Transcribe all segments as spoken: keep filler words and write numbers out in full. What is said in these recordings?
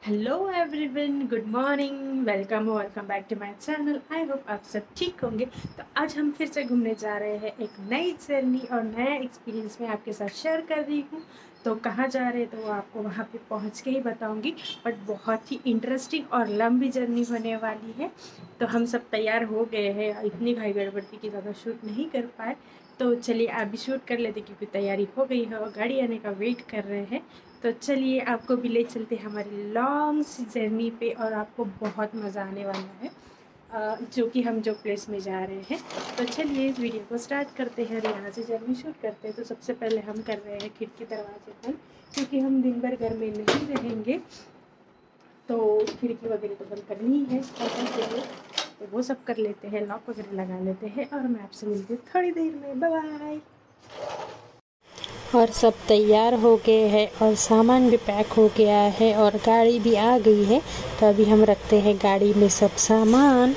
Hello everyone, good morning, welcome welcome back to my channel. I hope आप सब ठीक होंगे। तो आज हम फिर से घूमने जा रहे हैं, एक नई जर्नी और नया एक्सपीरियंस मैं आपके साथ शेयर कर रही हूँ। तो कहाँ जा रहे हैं तो आपको वहाँ पे पहुँच के ही बताऊँगी, बट बहुत ही इंटरेस्टिंग और लंबी जर्नी होने वाली है। तो हम सब तैयार हो गए हैं, इतनी भाई गड़बड़ी की ज़्यादा शूट नहीं कर पाए। तो चलिए आप भी शूट कर लेते क्योंकि तैयारी हो गई है और गाड़ी आने का वेट कर रहे हैं। तो चलिए आपको भी ले चलते हैं हमारी लॉन्ग सी जर्नी पे और आपको बहुत मज़ा आने वाला है, जो कि हम जो प्लेस में जा रहे हैं। तो चलिए इस वीडियो को स्टार्ट करते हैं और यहाँ से जर्नी शूट करते हैं। तो सबसे पहले हम कर रहे हैं खिड़की दरवाजे बंद, क्योंकि हम दिन भर घर में नहीं रहेंगे, तो खिड़की वगैरह तो बंद करनी ही है। तो वो सब कर लेते हैं, लॉक वगैरह लगा लेते हैं और मैं आपसे मिलती हूँ थोड़ी देर में। Bye bye. और सब तैयार हो गए हैं और सामान भी पैक हो गया है और गाड़ी भी आ गई है। तो अभी हम रखते हैं गाड़ी में सब सामान।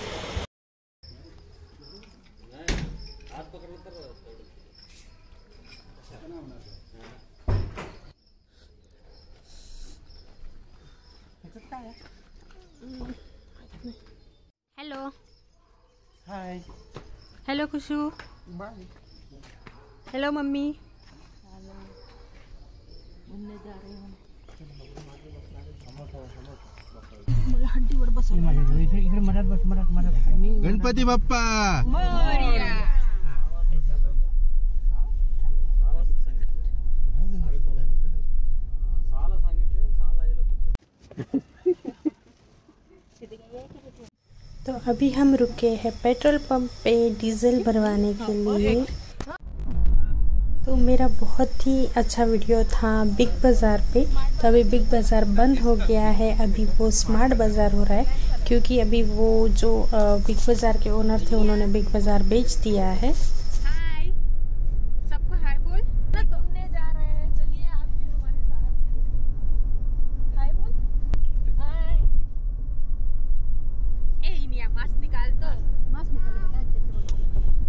Hello hi hello Khushu, bye. Hello mummy. घूमने जा रहे हैं गणपती बाप्पा तो अभी हम रुके हैं पेट्रोल पंप पे डीजल भरवाने के लिए। तो मेरा बहुत ही अच्छा वीडियो था बिग बाज़ार पे। तो अभी बिग बाज़ार बंद हो गया है, अभी वो स्मार्ट बाज़ार हो रहा है, क्योंकि अभी वो जो बिग बाज़ार के ओनर थे उन्होंने बिग बाज़ार बेच दिया है। हाय सबको हाय बोल। घूमने जा रहे हैं, चलिए आप भी हमारे साथ हाय बोल। हाय ए इनिया मास्क निकाल, तो मास्क निकालो बेटा, अच्छे से बोलो।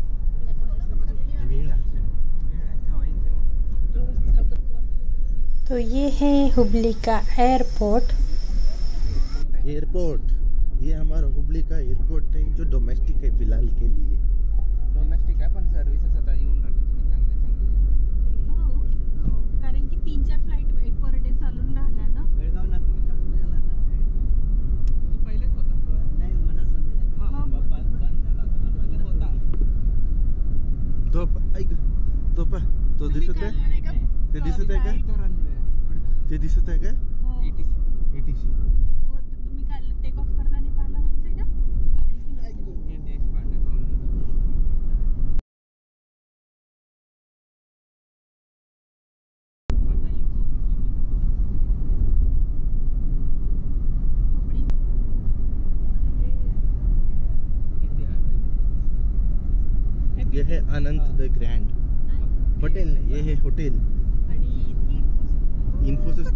तो ये है हुबली का एयरपोर्ट। एयरपोर्ट ये हमारा हुबली का एयरपोर्ट है, जो डोमेस्टिक है फिलहाल के लिए। डोमेस्टिक आहे पण सर्व्हिसेस आता येऊन राहिले चांगले चांगले, कारण की तीन चार फ्लाइट एक पर डे चालून राहिल्या ना। बेळगाव नागपूर चालू झाला आता, तो पहिलेच होता नाही मनात बंद झाला। हां बाबा बंद झाला आता, पहिले होता तो ऐक तो पा तो दिसत आहे, ते दिसत आहे का? तो रनवे आहे, ते दिसत आहे का? ईटीसी एटीसी हो, तर तुम्ही काल टेक ऑफ करताना पाहिलं होते ना गाडी घेऊन? ये देश पांडे पाहुणे। आता ये है अनंत द ग्रैंड होटल, ये है होटल इन्फोसिस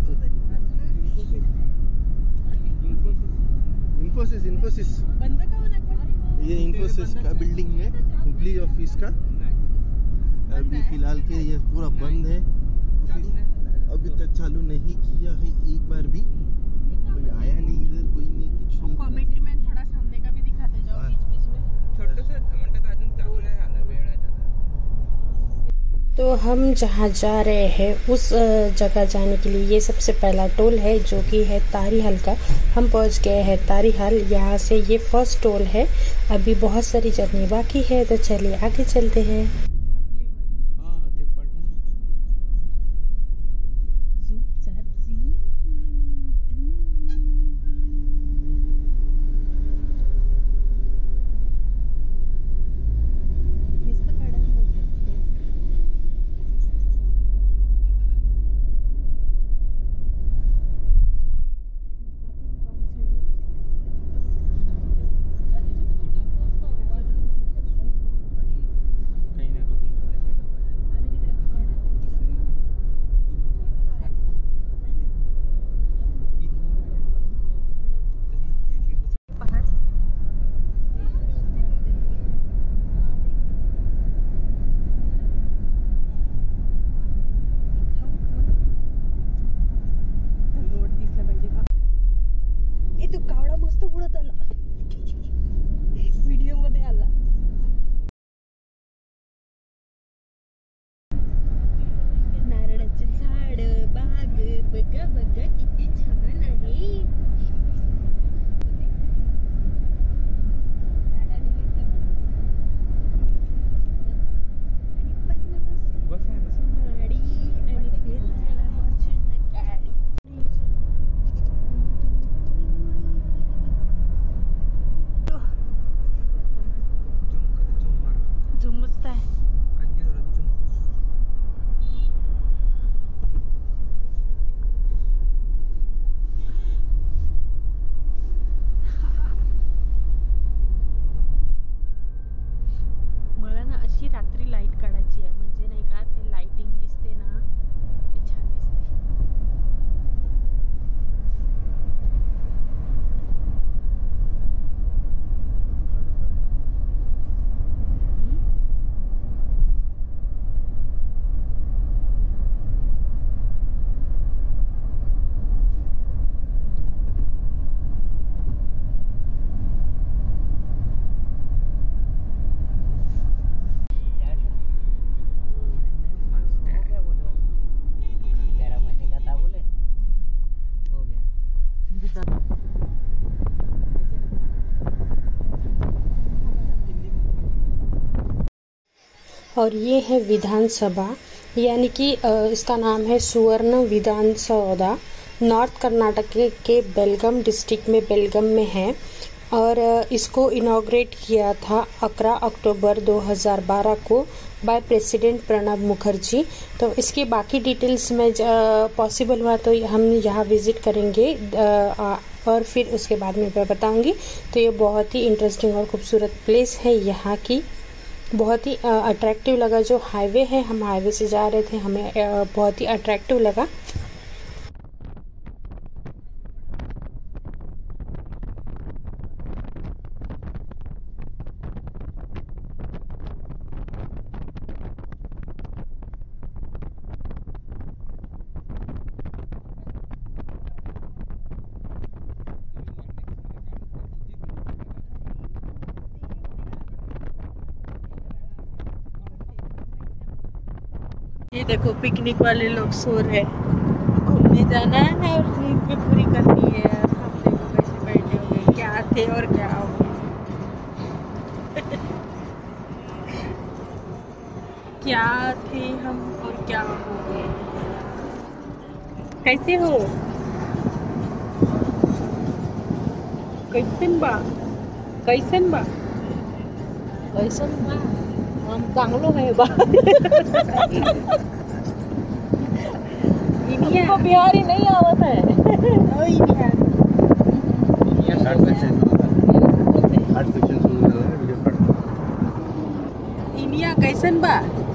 इन्फोसिस इन्फोसिस बंद का होना पण ये इन्फोसिस का बिल्डिंग है, हुबली ऑफिस का। अभी फिलहाल के ये पूरा बंद है, अभी तक चालू नहीं किया है एक बार भी। कोई आया नहीं इधर, कोई नहीं, कुछ नहीं। कॉमेंट्री मैन थोड़ा सामने का भी दिखाते जाओ बीच बीच में। छोटंसं म्हणतात अजून चालू नाही झालं, वेळ आहे त्याला। तो हम जहाँ जा रहे हैं उस जगह जाने के लिए ये सबसे पहला टोल है, जो कि है तारीहाल का। हम पहुँच गए हैं तारीहाल, यहाँ से ये फर्स्ट टोल है। अभी बहुत सारी जर्नी बाकी है, तो चलिए आगे चलते हैं। हां ते पडलं मस्त उडत आला व्हिडिओ मध्ये आला. नारळाचे झाड बाग बघा बघा किती छान आहे. और ये है विधानसभा, यानी कि इसका नाम है सुवर्ण विधानसौदा। नॉर्थ कर्नाटक के बेलगम डिस्ट्रिक्ट में बेलगम में है और इसको इनॉग्रेट किया था ग्यारह अक्टूबर दो हज़ार बारह को बाय प्रेसिडेंट प्रणब मुखर्जी। तो इसकी बाकी डिटेल्स में पॉसिबल हुआ तो हम यहाँ विजिट करेंगे और फिर उसके बाद में मैं बताऊंगी। तो ये बहुत ही इंटरेस्टिंग और खूबसूरत प्लेस है यहाँ की, बहुत ही अट्रैक्टिव लगा। जो हाईवे है, हम हाईवे से जा रहे थे, हमें बहुत ही अट्रैक्टिव लगा। ये देखो पिकनिक वाले लोग सो रहे, घूमने जाना है और नींद भी पूरी करनी है। हम देखो कैसे बैठे हुए, क्या थे और क्या हो गए क्या थे हम और क्या हो गए। कैसे हो? कैसन बा कैसन बा कैसन बा हम चांगलो है बा इनिया बिहारी नहीं आवत है। ओ इनिया ये आठ सेक्शन आठ सेक्शन सुन रहे हैं वीडियो पर। इनिया कैसन बा?